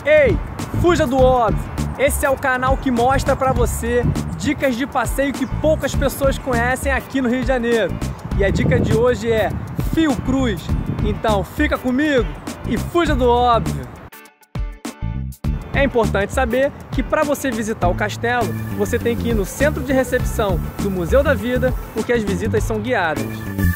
Ei, fuja do óbvio! Esse é o canal que mostra pra você dicas de passeio que poucas pessoas conhecem aqui no Rio de Janeiro. E a dica de hoje é Fiocruz. Então fica comigo e fuja do óbvio! É importante saber que para você visitar o castelo, você tem que ir no centro de recepção do Museu da Vida, porque as visitas são guiadas.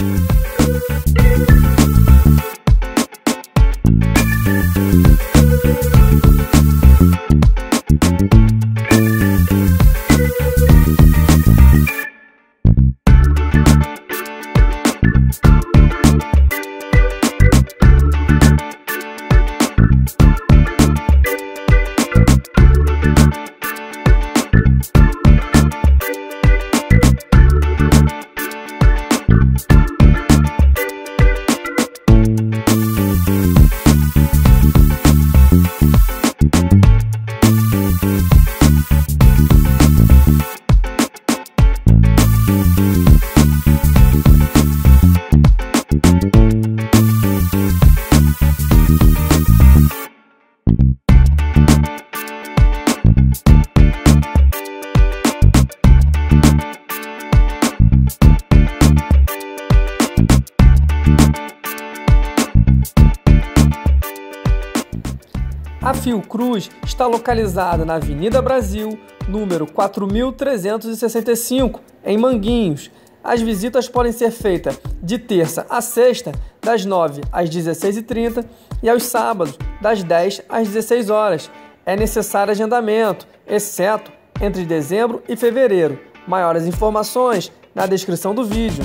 A Fiocruz está localizada na Avenida Brasil, número 4365, em Manguinhos. As visitas podem ser feitas de terça a sexta, das 9 às 16h30 e aos sábados, das 10 às 16 horas. É necessário agendamento, exceto entre dezembro e fevereiro. Maiores informações na descrição do vídeo.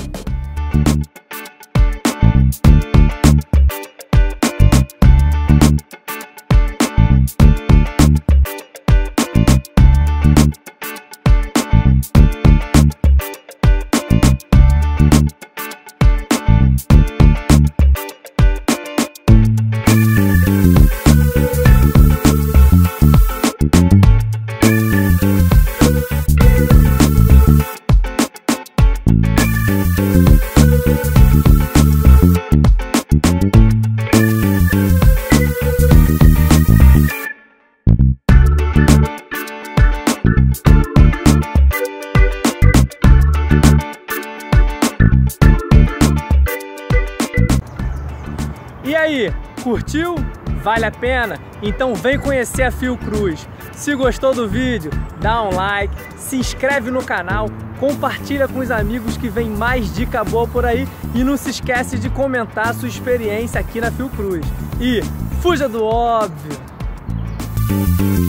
E aí, curtiu? Vale a pena? Então vem conhecer a Fiocruz. Se gostou do vídeo, dá um like, se inscreve no canal, compartilha com os amigos que vem mais dica boa por aí e não se esquece de comentar a sua experiência aqui na Fiocruz. E fuja do óbvio!